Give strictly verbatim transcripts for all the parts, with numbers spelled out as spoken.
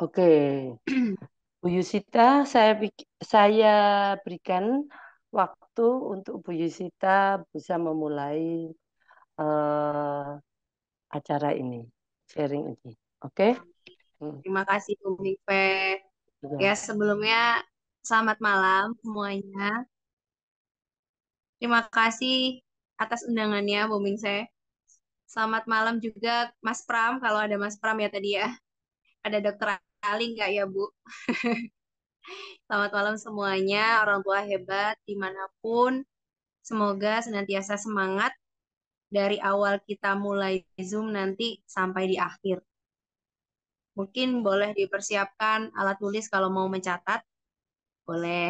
Oke, Bu Yusita, saya pik- saya berikan waktu untuk Bu Yusita bisa memulai eh, acara ini, sharing ini. Oke? Hmm, Terima kasih Bu Mikpe. Ya, betul. sebelumnya selamat malam semuanya. Terima kasih atas undangannya Bu Mingse. Selamat malam juga Mas Pram, kalau ada Mas Pram ya tadi ya. Ada Dokter Ali nggak ya Bu? Selamat malam semuanya, orang tua hebat dimanapun. Semoga senantiasa semangat dari awal kita mulai Zoom nanti sampai di akhir. Mungkin boleh dipersiapkan alat tulis kalau mau mencatat, boleh.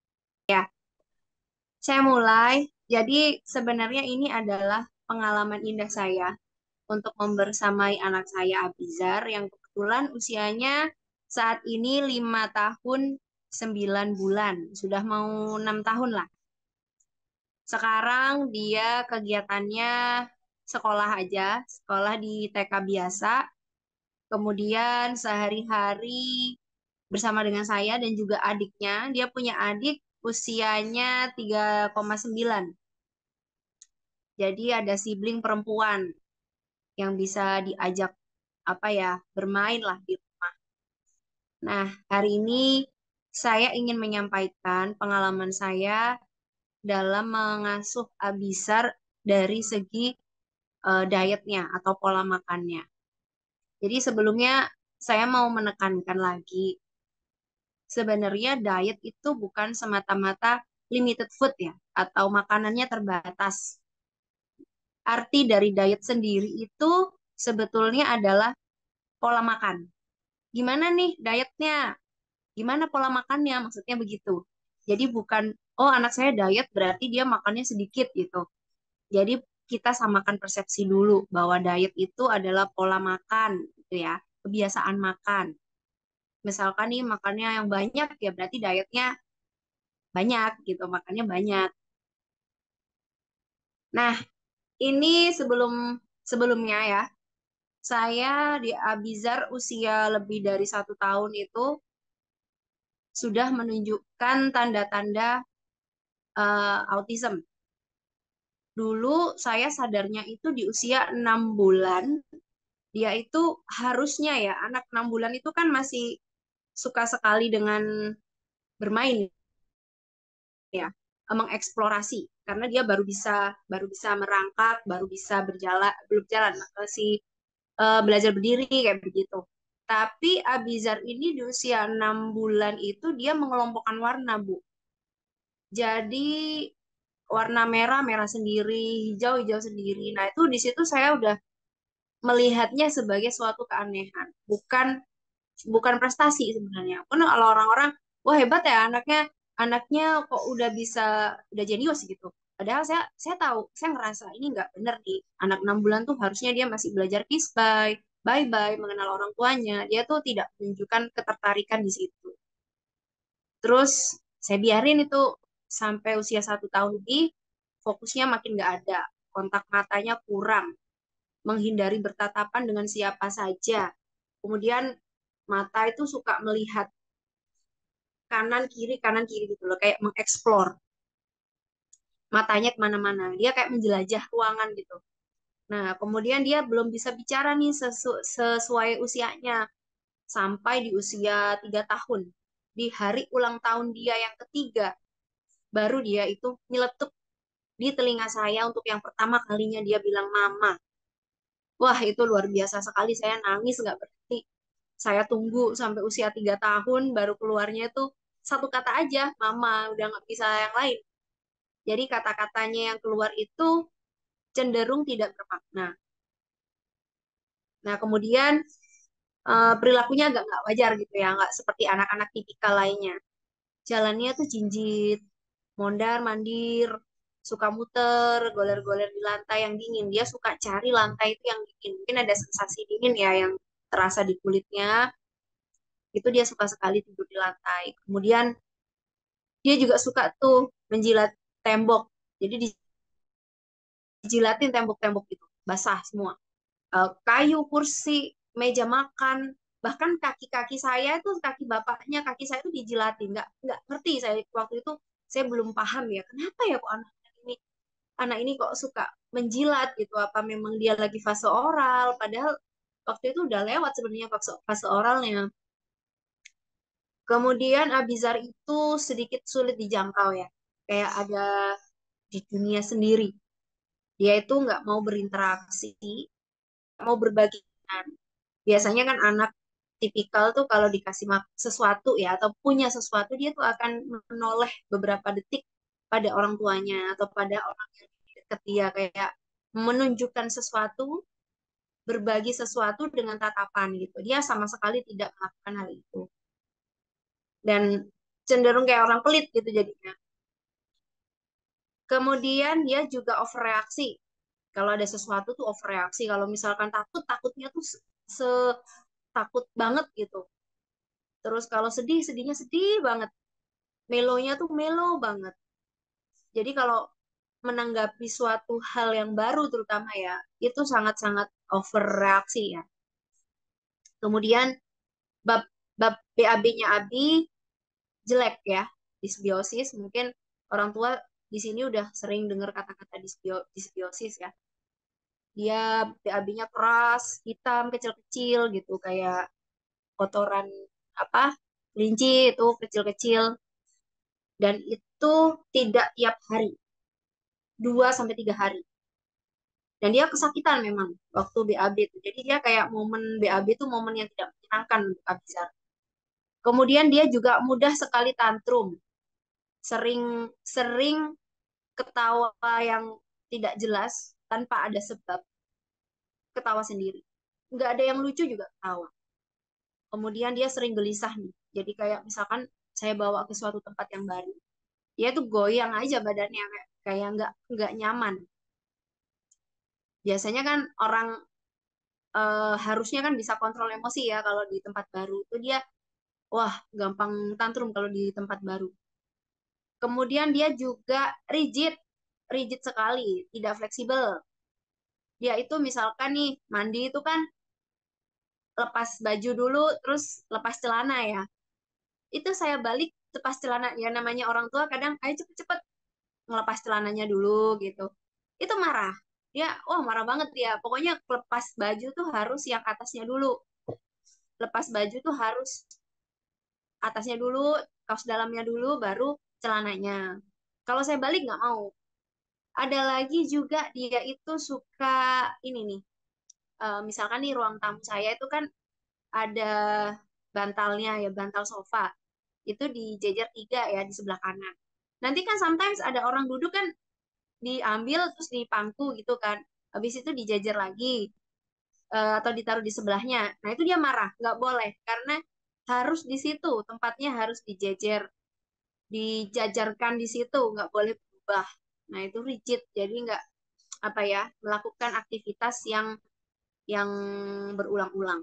Saya mulai. Jadi sebenarnya ini adalah pengalaman indah saya untuk membersamai anak saya Abizar yang kebetulan usianya saat ini lima tahun sembilan bulan. Sudah mau enam tahun lah. Sekarang dia kegiatannya sekolah aja, sekolah di T K biasa. Kemudian sehari-hari bersama dengan saya dan juga adiknya. Dia punya adik usianya tiga koma sembilan. Jadi ada sibling perempuan yang bisa diajak apa ya, bermain lah di rumah. Nah, hari ini saya ingin menyampaikan pengalaman saya dalam mengasuh Abisar dari segi eh, dietnya atau pola makannya. Jadi sebelumnya saya mau menekankan lagi, sebenarnya diet itu bukan semata-mata limited food ya, atau makanannya terbatas. Arti dari diet sendiri itu sebetulnya adalah pola makan. Gimana nih dietnya? Gimana pola makannya? Maksudnya begitu. Jadi bukan, oh anak saya diet berarti dia makannya sedikit gitu. Jadi kita samakan persepsi dulu bahwa diet itu adalah pola makan gitu ya, kebiasaan makan. Misalkan nih makannya yang banyak ya berarti dietnya banyak gitu, makannya banyak. Nah, ini sebelum sebelumnya ya, saya di Abizar usia lebih dari satu tahun itu sudah menunjukkan tanda-tanda uh, autism. Dulu saya sadarnya itu di usia enam bulan, dia itu harusnya ya, anak enam bulan itu kan masih suka sekali dengan bermain ya, mengeksplorasi karena dia baru bisa baru bisa merangkak, baru bisa berjalan, belum jalan masih uh, belajar berdiri kayak begitu. Tapi Abizar ini di usia enam bulan itu dia mengelompokkan warna, Bu. Jadi warna merah, merah sendiri, hijau, hijau sendiri. Nah, itu di situ saya udah melihatnya sebagai suatu keanehan, bukan bukan prestasi sebenarnya. Karena kalau orang-orang, wah hebat ya anaknya, anaknya kok udah bisa, udah jenius gitu. Padahal saya saya tahu, saya ngerasa ini nggak bener nih. Anak enam bulan tuh harusnya dia masih belajar kiss bye, bye bye, mengenal orang tuanya. Dia tuh tidak menunjukkan ketertarikan di situ. Terus saya biarin itu sampai usia satu tahun ini, fokusnya makin nggak ada, kontak matanya kurang, menghindari bertatapan dengan siapa saja. Kemudian mata itu suka melihat kanan kiri kanan kiri gitu loh, kayak mengeksplor matanya kemana-mana. Dia kayak menjelajah ruangan gitu. Nah, kemudian dia belum bisa bicara nih sesu sesuai usianya sampai di usia tiga tahun. Di hari ulang tahun dia yang ketiga, baru dia itu nyeletuk di telinga saya untuk yang pertama kalinya dia bilang mama. Wah, itu luar biasa sekali. Saya nangis nggak berhenti. Saya tunggu sampai usia tiga tahun, baru keluarnya itu satu kata aja, mama. Udah nggak bisa yang lain. Jadi kata-katanya yang keluar itu cenderung tidak bermakna. Nah, kemudian eh, perilakunya agak nggak wajar gitu ya, nggak seperti anak-anak tipikal lainnya. Jalannya tuh jinjit, mondar, mandir, suka muter, goler-goler di lantai yang dingin. Dia suka cari lantai itu yang dingin. Mungkin ada sensasi dingin ya yang terasa di kulitnya. Itu dia suka sekali tidur di lantai. Kemudian dia juga suka tuh menjilat tembok. Jadi dijilatin tembok-tembok itu, basah semua. Eh, kayu, kursi, meja makan. Bahkan kaki-kaki saya itu, kaki bapaknya, kaki saya itu dijilatin. Nggak, nggak ngerti saya waktu itu, saya belum paham ya, kenapa ya kok anak ini, anak ini kok suka menjilat gitu. Apa memang dia lagi fase oral? Padahal waktu itu udah lewat sebenarnya fase, fase oralnya. Kemudian Abizar itu sedikit sulit dijangkau ya. Kayak ada di dunia sendiri. Dia itu nggak mau berinteraksi, nggak mau berbagi. Biasanya kan anak tipikal tuh kalau dikasih mak- sesuatu ya atau punya sesuatu dia tuh akan menoleh beberapa detik pada orang tuanya atau pada orang yang dekat dia, kayak menunjukkan sesuatu, berbagi sesuatu dengan tatapan gitu. Dia sama sekali tidak melakukan hal itu dan cenderung kayak orang pelit gitu jadinya. Kemudian dia juga overreaksi. Kalau ada sesuatu tuh overreaksi. Kalau misalkan takut, takutnya tuh se se- takut banget gitu. Terus kalau sedih, sedihnya sedih banget. Melonya tuh melo banget. Jadi kalau menanggapi suatu hal yang baru terutama ya, itu sangat-sangat overreaksi ya. Kemudian bab bab B A B-nya Abi jelek ya, disbiosis. Mungkin orang tua di sini udah sering dengar kata-kata disbio, disbiosis ya. Dia B A B-nya keras, hitam, kecil-kecil gitu, kayak kotoran apa? Kelinci itu kecil-kecil, dan itu tidak tiap hari, dua sampai tiga hari. Dan dia kesakitan memang waktu B A B itu. Jadi dia kayak momen B A B itu momen yang tidak menyenangkan untuk Abizar. Kemudian dia juga mudah sekali tantrum, sering sering ketawa yang tidak jelas tanpa ada sebab, ketawa sendiri. Nggak ada yang lucu juga ketawa. Kemudian dia sering gelisah nih. Jadi kayak misalkan saya bawa ke suatu tempat yang baru, dia tuh goyang aja badannya, kayak kayak nggak nggak nyaman. Biasanya kan orang eh, harusnya kan bisa kontrol emosi ya kalau di tempat baru itu dia wah gampang tantrum kalau di tempat baru. Kemudian dia juga rigid, rigid sekali, tidak fleksibel. Dia itu misalkan nih mandi itu kan lepas baju dulu terus lepas celana ya. Itu saya balik lepas celana, ya namanya orang tua kadang ayo cepet-cepet ngelepas celananya dulu gitu. Itu marah. Dia wah marah banget dia. Pokoknya lepas baju tuh harus yang atasnya dulu. Lepas baju tuh harus atasnya dulu, kaos dalamnya dulu, baru celananya. Kalau saya balik nggak mau. Ada lagi juga dia itu suka ini nih, eh, misalkan nih ruang tamu saya itu kan ada bantalnya ya, bantal sofa. Itu dijejer tiga ya di sebelah kanan. Nanti kan sometimes ada orang duduk kan diambil terus dipangku gitu kan. Habis itu dijejer lagi eh, atau ditaruh di sebelahnya. Nah itu dia marah, nggak boleh karena harus di situ tempatnya harus dijejer, dijajarkan di situ, nggak boleh berubah. Nah, itu rigid, jadi nggak apa ya, melakukan aktivitas yang yang berulang-ulang.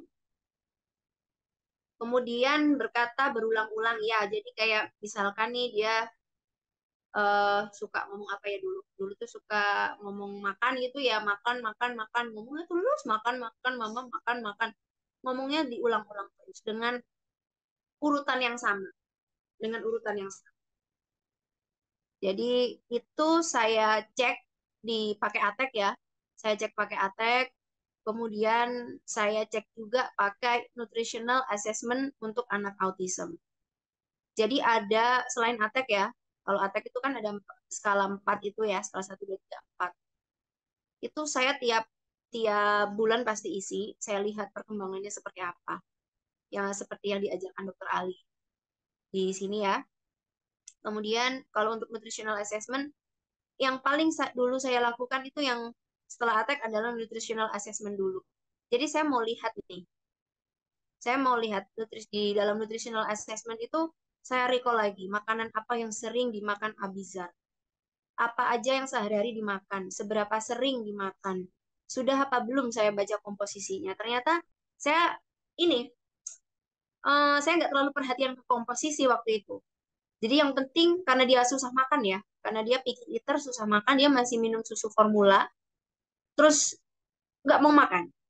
Kemudian berkata berulang-ulang ya, jadi kayak misalkan nih dia eh, suka ngomong apa ya dulu, dulu tuh suka ngomong makan gitu ya, makan makan makan, ngomongnya terus makan makan, mama makan makan, ngomongnya diulang-ulang terus dengan urutan yang sama, dengan urutan yang sama. Jadi itu saya cek di pakai Atek ya. Saya cek pakai Atek, kemudian saya cek juga pakai nutritional assessment untuk anak autism. Jadi ada selain Atek ya, kalau Atek itu kan ada skala empat itu ya, skala satu dua tiga empat. Itu saya tiap tiap bulan pasti isi, saya lihat perkembangannya seperti apa. Ya seperti yang diajarkan dokter Ali di sini ya. Kemudian kalau untuk nutritional assessment yang paling dulu saya lakukan itu yang setelah attack adalah nutritional assessment dulu. Jadi saya mau lihat nih, saya mau lihat nutris di dalam nutritional assessment itu saya recall lagi makanan apa yang sering dimakan Abizar, apa aja yang sehari-hari dimakan, seberapa sering dimakan, sudah apa belum saya baca komposisinya. Ternyata saya ini uh, saya nggak terlalu perhatian ke komposisi waktu itu. Jadi yang penting karena dia susah makan ya, karena dia picky eater susah makan, dia masih minum susu formula, terus nggak mau makan.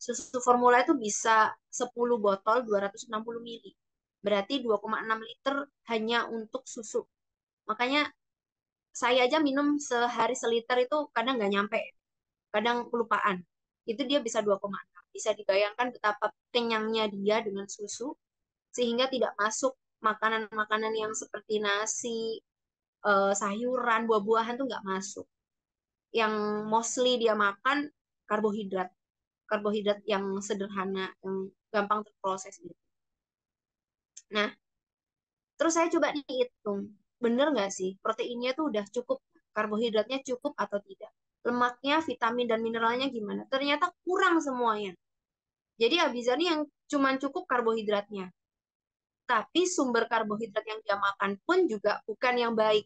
Susu formula itu bisa sepuluh botol dua ratus enam puluh mili. Berarti dua koma enam liter hanya untuk susu. Makanya saya aja minum sehari seliter itu kadang nggak nyampe, kadang kelupaan. Itu dia bisa dua koma enam. Bisa dibayangkan betapa kenyangnya dia dengan susu, sehingga tidak masuk makanan-makanan yang seperti nasi, eh, sayuran, buah-buahan tuh nggak masuk. Yang mostly dia makan karbohidrat, karbohidrat yang sederhana, yang gampang terproses gitu. Nah, terus saya coba nih hitung, bener nggak sih proteinnya tuh udah cukup, karbohidratnya cukup atau tidak? Lemaknya, vitamin dan mineralnya gimana? Ternyata kurang semuanya. Jadi Abizar ini yang cuman cukup karbohidratnya. Tapi sumber karbohidrat yang dia makan pun juga bukan yang baik.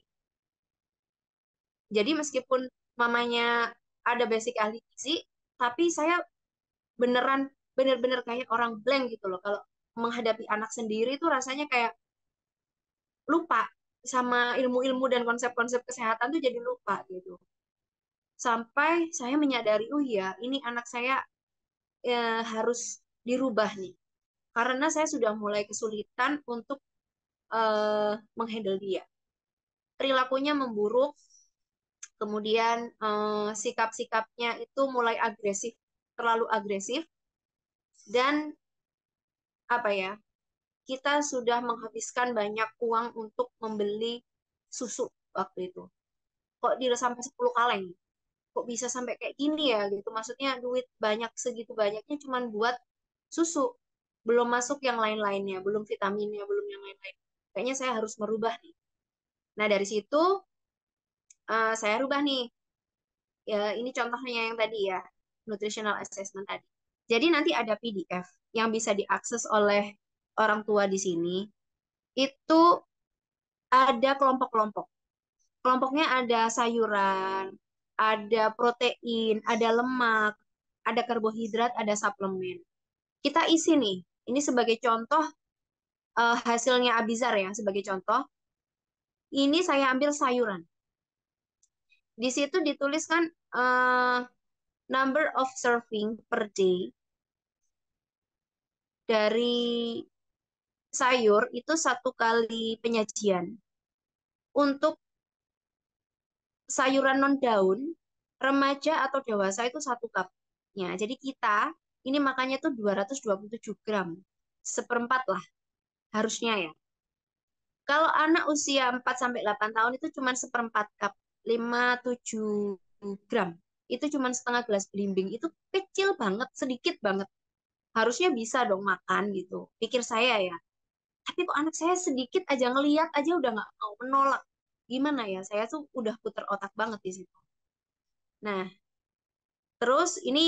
Jadi meskipun mamanya ada basic ahli gizi, tapi saya beneran bener-bener kayak orang blank gitu loh. Kalau menghadapi anak sendiri itu rasanya kayak lupa sama ilmu-ilmu dan konsep-konsep kesehatan tuh jadi lupa gitu. Sampai saya menyadari, oh iya, ini anak saya eh, harus dirubah nih. Karena saya sudah mulai kesulitan untuk eh, menghandle dia. Perilakunya memburuk, kemudian eh, sikap-sikapnya itu mulai agresif, terlalu agresif, dan apa ya, kita sudah menghabiskan banyak uang untuk membeli susu waktu itu. Kok dia sampai sepuluh kaleng? Kok bisa sampai kayak gini ya gitu? Maksudnya duit banyak segitu banyaknya cuman buat susu. Belum masuk yang lain-lainnya, belum vitaminnya, belum yang lain-lain. Kayaknya saya harus merubah nih. Nah, dari situ eh, saya rubah nih. Ya, ini contohnya yang tadi ya, nutritional assessment tadi. Jadi nanti ada P D F yang bisa diakses oleh orang tua di sini. Itu ada kelompok-kelompok. Kelompoknya ada sayuran, ada protein, ada lemak, ada karbohidrat, ada suplemen. Kita isi nih. Ini sebagai contoh eh, hasilnya Abizar ya, sebagai contoh. Ini saya ambil sayuran. Di situ dituliskan eh, number of serving per day dari sayur itu satu kali penyajian. Untuk sayuran non daun, remaja atau dewasa itu satu cupnya. Jadi kita ini makannya tuh dua ratus dua puluh tujuh gram. Seperempat lah harusnya ya. Kalau anak usia empat sampai delapan tahun itu cuma seperempat cup, lima tujuh gram. Itu cuma setengah gelas belimbing. Itu kecil banget, sedikit banget. Harusnya bisa dong makan gitu. Pikir saya ya. Tapi kok anak saya sedikit aja ngeliat aja udah nggak mau menolak. Gimana ya? Saya tuh udah puter otak banget di situ. Nah, terus ini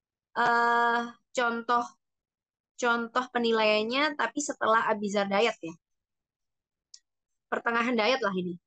eh contoh contoh penilaiannya tapi setelah Abizar diet ya. Pertengahan diet lah ini.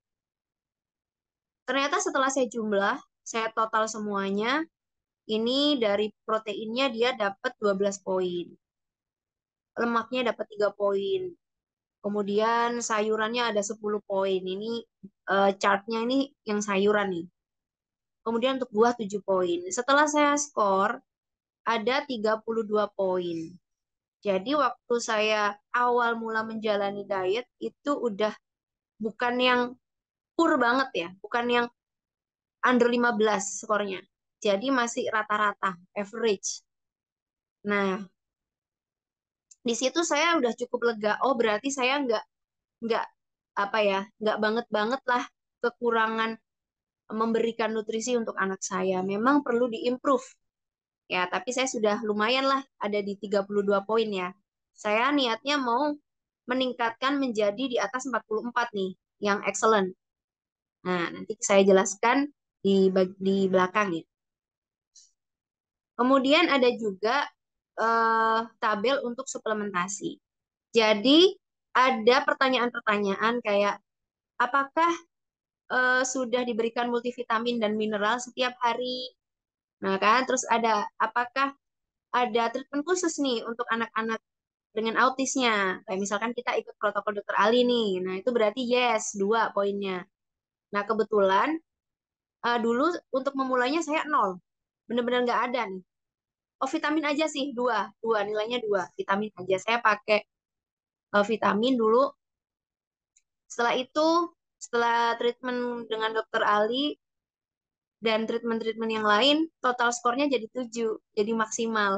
Ternyata setelah saya jumlah, saya total semuanya, ini dari proteinnya dia dapat dua belas poin. Lemaknya dapat tiga poin. Kemudian sayurannya ada sepuluh poin. Ini eh, chartnya ini yang sayuran nih. Kemudian untuk buah tujuh poin. Setelah saya skor, ada tiga puluh dua poin. Jadi waktu saya awal mula menjalani diet, itu udah bukan yang poor banget ya. Bukan yang under lima belas skornya. Jadi masih rata-rata, average. Nah, di situ saya udah cukup lega. Oh, berarti saya nggak nggak apa ya, nggak banget banget lah kekurangan memberikan nutrisi untuk anak saya. Memang perlu diimprove. Ya, tapi saya sudah lumayan lah ada di tiga puluh dua poin ya. Saya niatnya mau meningkatkan menjadi di atas empat puluh empat nih, yang excellent. Nah, nanti saya jelaskan di di belakang ya. Kemudian ada juga eh, tabel untuk suplementasi. Jadi ada pertanyaan-pertanyaan kayak apakah eh, sudah diberikan multivitamin dan mineral setiap hari? Nah kan, terus ada apakah ada treatment khusus nih untuk anak-anak dengan autisnya? Kayak misalkan kita ikut protokol dokter Ali nih. Nah itu berarti yes, dua poinnya. Nah kebetulan eh, dulu untuk memulainya saya nol. Benar-benar nggak ada nih. Oh, vitamin aja sih, dua. Dua, nilainya dua. Vitamin aja. Saya pakai uh, vitamin dulu. Setelah itu, setelah treatment dengan dokter Ali dan treatment-treatment yang lain, total skornya jadi tujuh. Jadi maksimal.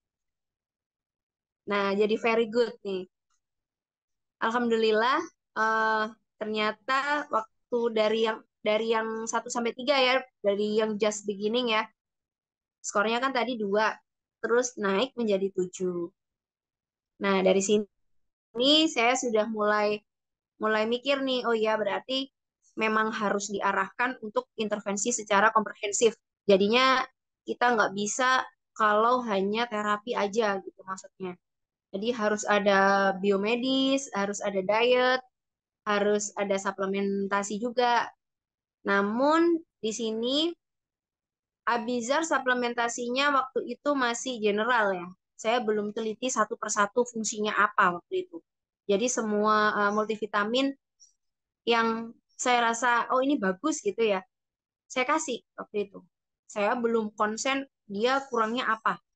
Nah, jadi very good nih. Alhamdulillah, eh, ternyata waktu dari yang dari yang satu sampai tiga ya, dari yang just beginning ya, skornya kan tadi dua, terus naik menjadi tujuh. Nah, dari sini saya sudah mulai mulai mikir nih, oh ya berarti memang harus diarahkan untuk intervensi secara komprehensif. Jadinya kita nggak bisa kalau hanya terapi aja gitu maksudnya. Jadi harus ada biomedis, harus ada diet, harus ada suplementasi juga. Namun di sini Abizar suplementasinya waktu itu masih general ya. Saya belum teliti satu persatu fungsinya apa waktu itu. Jadi semua uh, multivitamin yang saya rasa oh ini bagus gitu ya, saya kasih waktu itu. Saya belum konsen dia kurangnya apa.